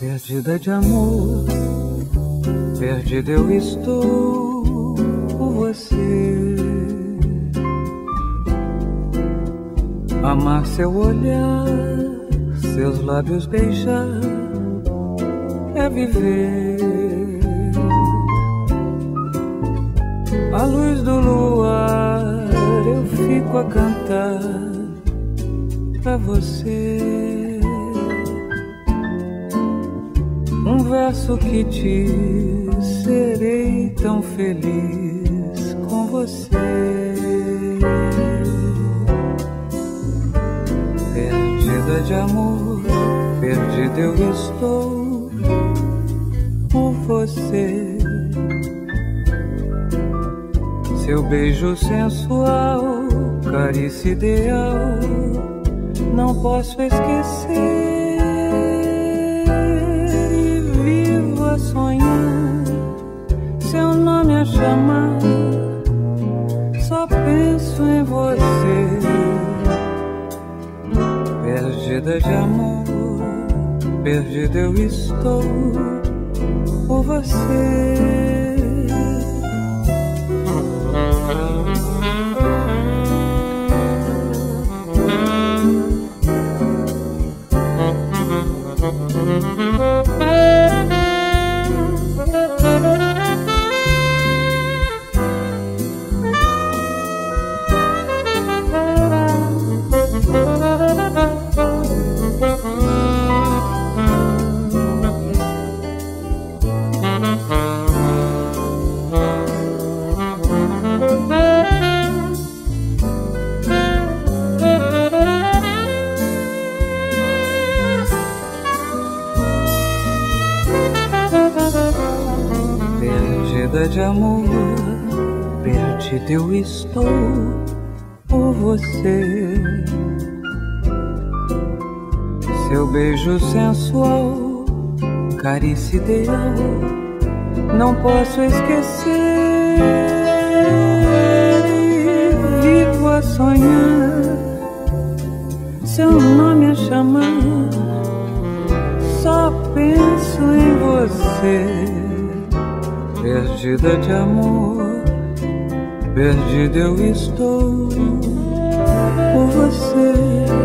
Perdida de amor, perdida eu estou por você. Amar seu olhar, seus lábios beijar, é viver. À luz do luar eu fico a cantar pra você. Um verso que diz: serei tão feliz com você. Perdida de amor, perdida eu estou por você. Seu beijo sensual, carícia ideal, não posso esquecer. Sonhar, seu nome a chamar, só penso em você. Perdida de amor, perdida eu estou por você. Perdida de amor, perdida eu estou por você. Seu beijo sensual, carícia ideal, não posso esquecer. E vivo a sonhar, seu nome a chamar, só penso em você. Perdida de amor, perdida eu estou por você.